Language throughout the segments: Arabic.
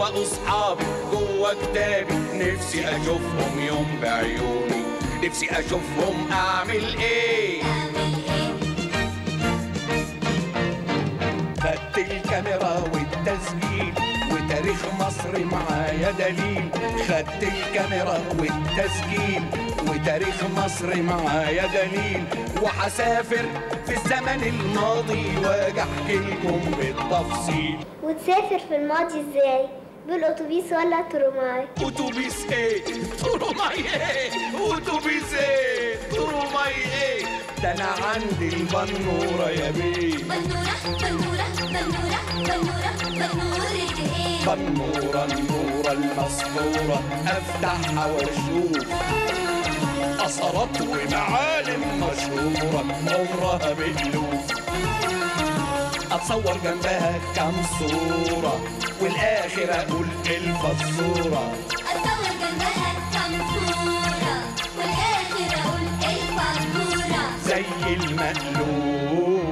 وبقوا صحابي جوا كتابي، نفسي اشوفهم يوم بعيوني، نفسي اشوفهم اعمل ايه. خدت الكاميرا والتسجيل وتاريخ مصر معايا دليل، خدت الكاميرا والتسجيل وتاريخ مصر معايا دليل، وحسافر في الزمن الماضي واجي احكي لكم بالتفصيل. وتسافر في الماضي ازاي؟ بالاتوبيس ولا تروماي؟ اتوبيس ايه؟ تروماي ايه؟ اتوبيس ايه؟ تروماي ايه؟ ده انا عندي البنوره يا بيه. بنوره بنوره بنوره بنوره بنوره ايه؟ بنوره النوره المسطوره، افتحها واشوف اثارات ومعالم مشهوره عمرها بالالوف، اتصور جنبها كام صوره والاخر اقول الفزوره، اتصور جنبها كام صوره والاخر اقول الفزوره زي المألوف.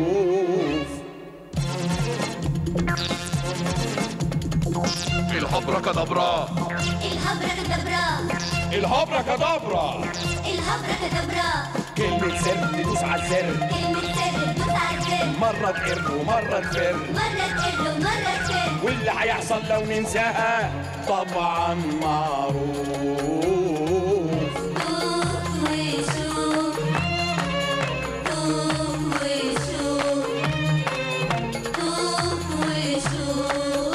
الهبركدبرا الهبركدبرا الهبركدبرا الهبركدبرا، كلمة سر تدوس على الزر، كلمة سر تدوس على الزر، مرة تقر ومرة تفر، مرة تقر ومرة تفر، واللي هيحصل لو ننساها طبعا معروف. دوق وشوف دوق وشوف دوق وشوف،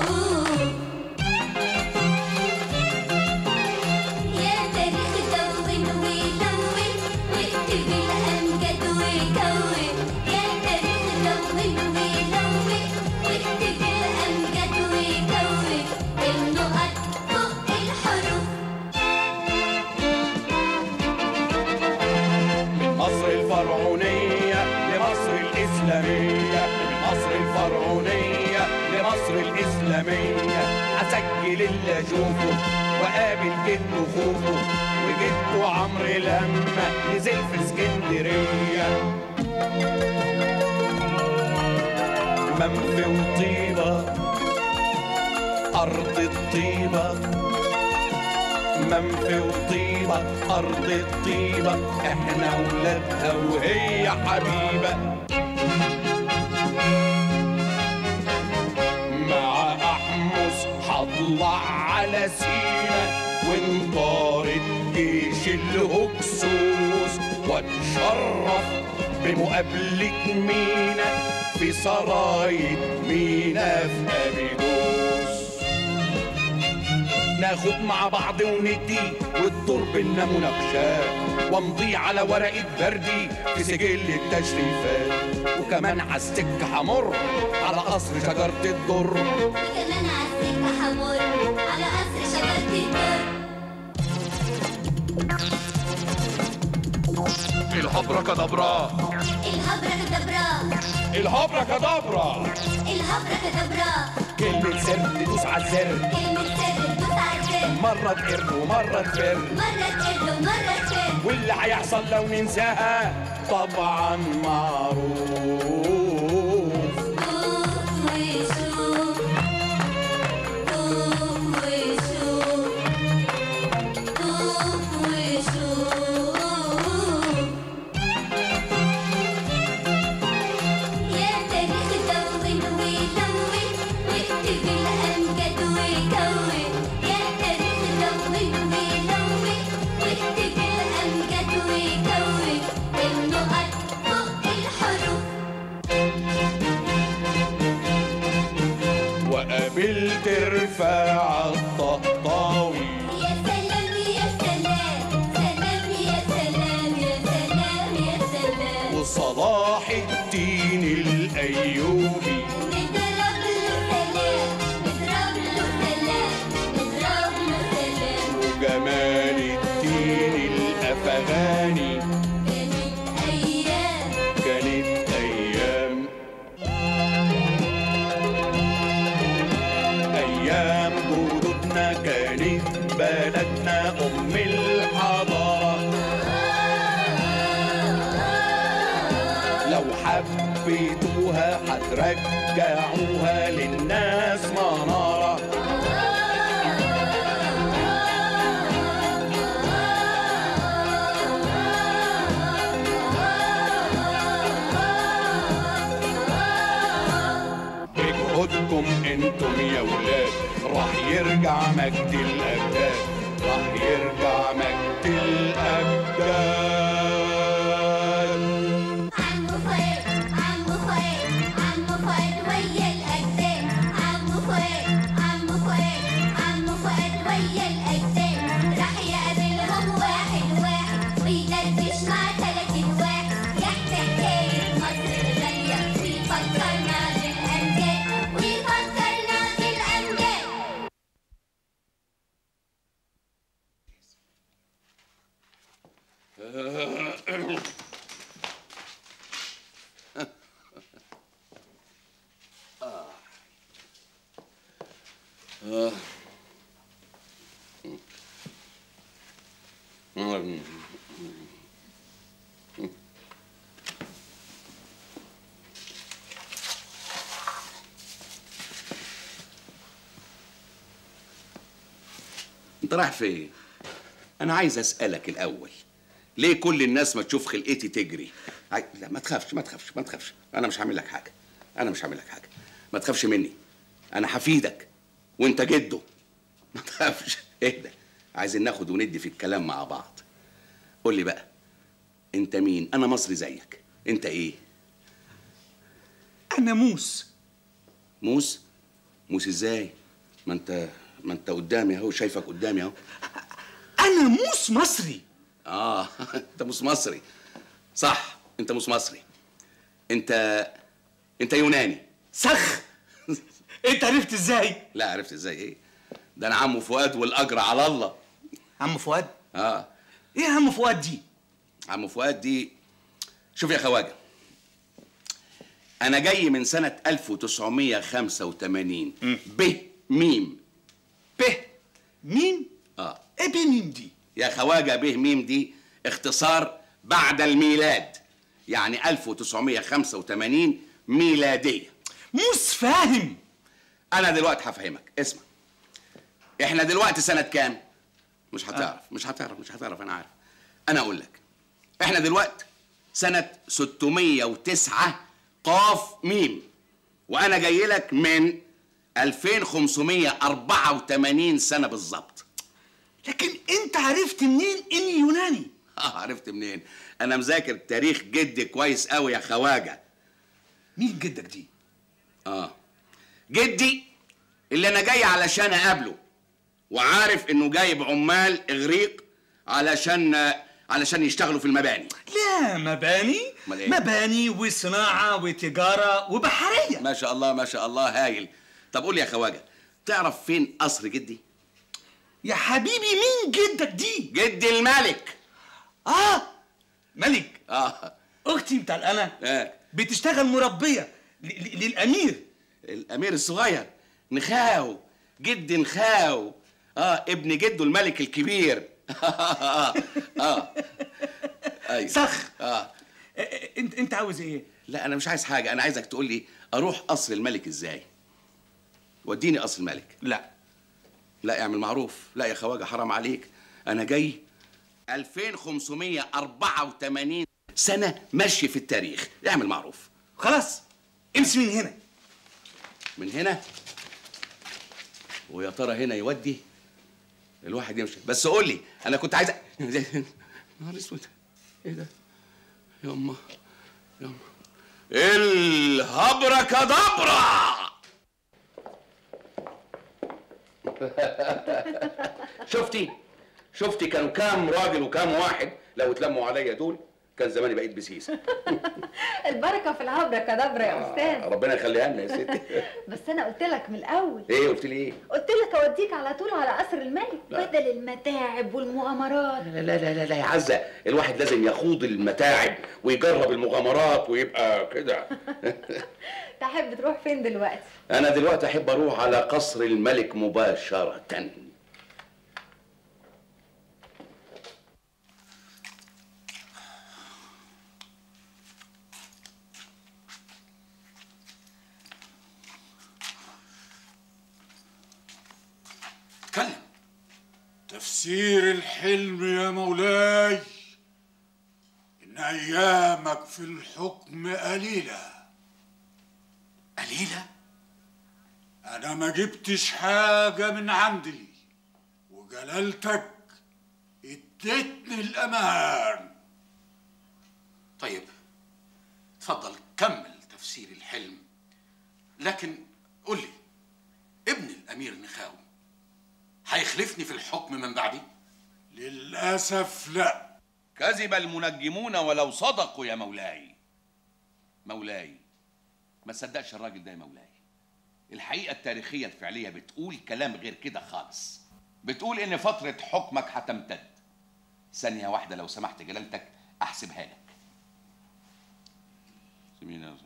يا تاريخ دون ولون واكتب الأمجاد وكون، يا تاريخ دون ولون واكتب الأمجاد وكون، النقط فوق الحروف. من مصر الفرعونية لمصر الإسلامية، من مصر الفرعونية لمصر الإسلامية، أسجل اللي أشوفه وقابل جده خوفه، وجده عمرو لما نزل في اسكندرية. منفي وطيبة أرض الطيبة، منفي وطيبة أرض الطيبة، إحنا ولادها وهي حبيبة. مع أحمس هطلع على سينا وانطارد جيش الهكسوس، واتشرف بمقابلة مينا في سراية مينا في أبيدوس، ناخد مع بعض وندي والدور بينا مناقشات، وامضي على ورقة بردي في سجل التشريفات، وكمان عالسكة حمر على قصر شجرة الدر، وكمان عالسكة حمر على قصر شجرة الدر. الهبركدبرا الهبركدبرا الهبركدبرا الهبركدبرا، كلمة سر تدوس على الزر، كلمة سر تدوس على الزر، مرة تقر ومرة تفر، مرة تقر ومرة تفر، واللي هيحصل لو ننساها طبعا معروف. دوق وشوف دوق وشوف دوق وشوف، يا تاريخ دون ولون واكتب الأمجاد وكون، يا تاريخ دون ولون واكتب الأمجاد وكون، النقط فوق الحروف. وقابلت رفاعة الطهطاوي، يا سلام يا سلام سلام يا سلام يا سلام يا سلام، وصلاح الدين الأيوبي، نضرب له سلام نضرب له سلام نضرب له سلام، وجمال الدين الأفغاني، كانت أيام أيام جدودنا، كانت بلدنا أم الحضارة، لو حبيتوها هترجعوها للناس منارة. الأولاد، راح يرجع مجد الأجداد، راح يرجع مجد الأجداد. عمو فؤاد عمو فؤاد عمو فؤاد ويا الأجداد، عمو فؤاد عمو فؤاد عمو فؤاد ويا الأجداد، راح يقابلهم واحد واحد ويدردش مع 30 واحد، يحكي حكاية مصر الغالية ويفكرنا بالأمجاد ويفكرنا بالأمجاد. انت رايح فين؟ انا عايز اسالك الاول، ليه كل الناس ما تشوف خلقتي تجري؟ لا ما تخافش ما تخافش ما تخافش، انا مش هعمل لك حاجه، انا مش هعمل لك حاجه، ما تخافش مني، انا هفيدك وانت جده، ما تخافش. اهدى، عايزين ناخد وندي في الكلام مع بعض. قول لي بقى، انت مين؟ انا مصري زيك، انت ايه؟ أنا موس. موس؟ موس ازاي؟ ما انت قدامي اهو، شايفك قدامي اهو. أنا موس مصري. انت موس مصري، صح، انت موس مصري. انت يوناني. سخ. أنت عرفت إزاي؟ لا عرفت ازاي ايه؟ ده انا عمو فؤاد والاجر على الله. عم فؤاد؟ اه. إيه عم فؤاد دي؟ عمو فؤاد دي، شوف يا خواجه، انا جاي من سنه 1985 ب ميم. ب ميم؟ إيه ب ميم دي؟ يا خواجه ب ميم دي اختصار بعد الميلاد، يعني 1985 ميلاديه. موس فاهم. انا دلوقتي هفهمك، اسمع. احنا دلوقتي سنه كام؟ مش هتعرف انا عارف. انا اقول لك، احنا دلوقتي سنه 609 قاف ميم، وانا جاي لك من 2584 سنه بالظبط. لكن أنت عرفت منين إني يوناني؟ عرفت منين؟ انا مذاكر تاريخ جدي كويس قوي يا خواجه. مين جدك دي؟ جدي اللي انا جاي علشان اقابله، وعارف انه جايب عمال اغريق علشان يشتغلوا في المباني. لا مباني؟ إيه؟ مباني وصناعة وتجارة وبحرية. ما شاء الله ما شاء الله، هايل. طب قول لي يا خواجه، تعرف فين قصر جدي؟ يا حبيبي مين جدك دي؟ جدي الملك. ملك. اختي بتاع انا بتشتغل مربيه للامير. الامير الصغير نخاو، جدي نخاو، ابن جده الملك الكبير. ايوه صح. انت عاوز ايه؟ لا انا مش عايز حاجه، انا عايزك تقول لي اروح قصر الملك ازاي. وديني قصر الملك. لا اعمل معروف. لا يا خواجه حرام عليك، انا جاي 2584 سنه ماشي في التاريخ، اعمل معروف. خلاص امشي من هنا. من هنا؟ ويا ترى هنا يودي؟ الواحد يمشي. بس قول لي، انا كنت عايز نهار اسود، ايه ده؟ يما الهبره كدبره. شفتي كانوا كام راجل وكام واحد؟ لو اتلموا عليا دول كان زماني بقيت بسيسه. البركه في الهبره كدبره يا استاذ. ربنا يخليها لنا يا ستي. بس انا قلت لك من الاول. ايه قلت لي ايه؟ قلت لك اوديك على طول على قصر الملك بدل المتاعب والمغامرات. لا لا لا لا لا يا عزه، الواحد لازم يخوض المتاعب ويجرب المغامرات ويبقى كده. تحب تروح فين دلوقتي؟ انا دلوقتي احب اروح على قصر الملك مباشره. اتكلم. تفسير الحلم يا مولاي إن أيامك في الحكم قليلة. قليلة؟ أنا ما جبتش حاجة من عندي، وجلالتك اديتني الأمان. طيب اتفضل كمل تفسير الحلم، لكن قول لي ابن الأمير نخاو هيخلفني في الحكم من بعدي؟ للأسف لا. كذب المنجمون ولو صدقوا يا مولاي. مولاي ما تصدقش الراجل ده يا مولاي. الحقيقة التاريخية الفعلية بتقول كلام غير كده خالص. بتقول إن فترة حكمك هتمتد. ثانية واحدة لو سمحت جلالتك أحسبها لك. يبقى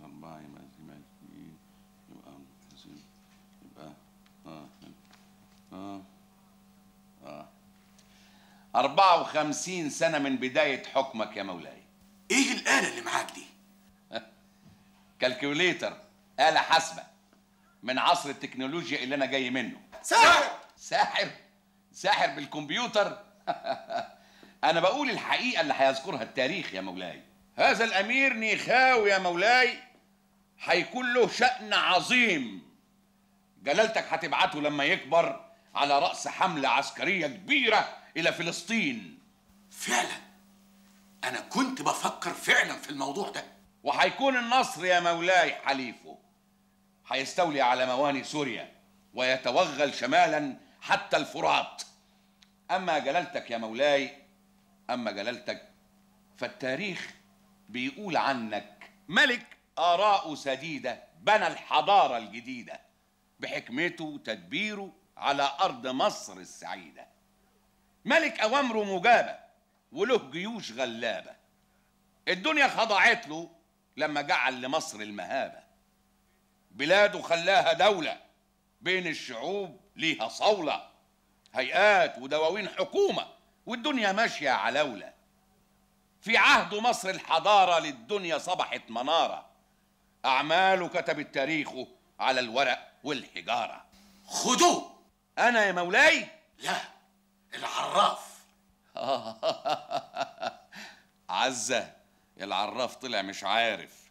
54 سنة من بداية حكمك يا مولاي. ايه الآلة اللي معاك دي؟ كالكوليتر، آلة حاسبة من عصر التكنولوجيا اللي أنا جاي منه. ساحر! ساحر؟ ساحر بالكمبيوتر؟ أنا بقول الحقيقة اللي هيذكرها التاريخ يا مولاي. هذا الأمير نيخاو يا مولاي هيكون له شأن عظيم. جلالتك هتبعته لما يكبر على رأس حملة عسكرية كبيرة إلى فلسطين. فعلا أنا كنت بفكر فعلا في الموضوع ده. وهيكون النصر يا مولاي حليفه. هيستولي على موانئ سوريا ويتوغل شمالا حتى الفرات. أما جلالتك يا مولاي، أما جلالتك فالتاريخ بيقول عنك ملك آراءه سديدة بنى الحضارة الجديدة بحكمته وتدبيره على أرض مصر السعيدة. ملك أوامره مجابة وله جيوش غلابة. الدنيا خضعت له لما جعل لمصر المهابة. بلاده خلاها دولة بين الشعوب ليها صولة، هيئات ودواوين حكومة والدنيا ماشية علولة. في عهد مصر الحضارة للدنيا صبحت منارة. أعماله كتبت تاريخه على الورق والحجارة. خدوه. أنا يا مولاي؟ لا، العراف. عزة العراف طلع مش عارف.